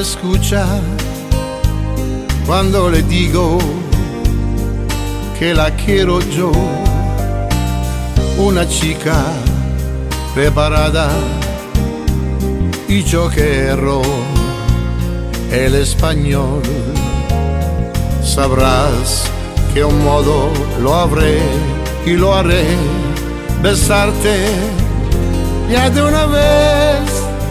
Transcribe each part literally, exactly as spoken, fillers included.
escucha cuando le digo que la quiero yo, una chica preparada, y yo que erro el español. Sabrás que un modo lo habré y lo haré, besarte ya de una vez.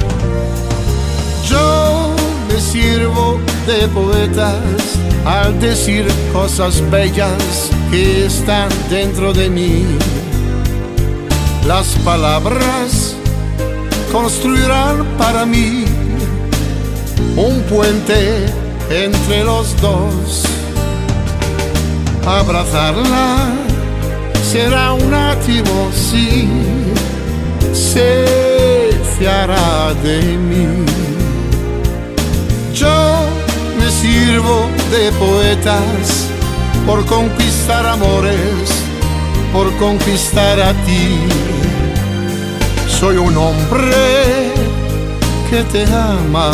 Yo me sirvo de poetas al decir cosas bellas que están dentro de mí. Las palabras construirán para mí un puente entre los dos. Abrazarla será un átimo, sí, se fiará de mí. Yo me sirvo de poetas por conquistar amores, por conquistar a ti. Soy un hombre que te ama,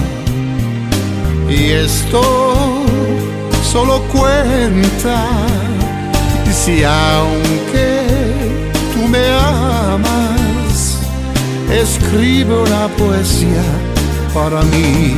y esto solo cuenta si aunque tú me amas, escribe una poesía para mí.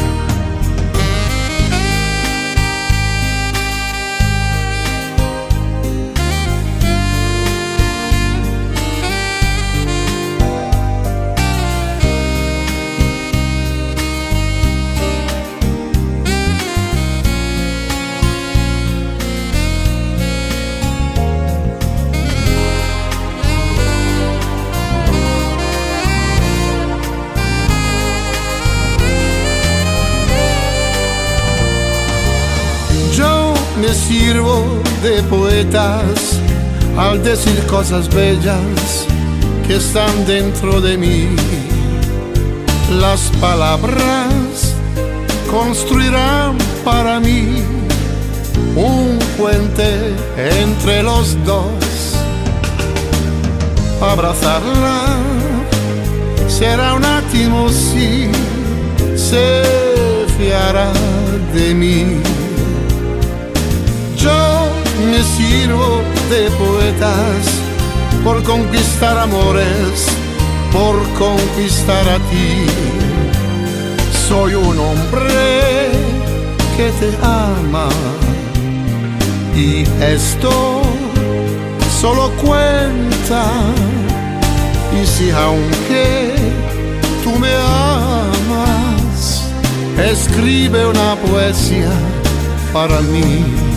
Me sirvo de poetas al decir cosas bellas que están dentro de mí. Las palabras construirán para mí un puente entre los dos. Abrazarla será un átimo, sí, se fiará de mí. Yo me sirvo de poetas por conquistar amores, por conquistar a ti. Soy un hombre que te ama, y esto solo cuenta. Y si aunque tú me amas, escribe una poesía para mí.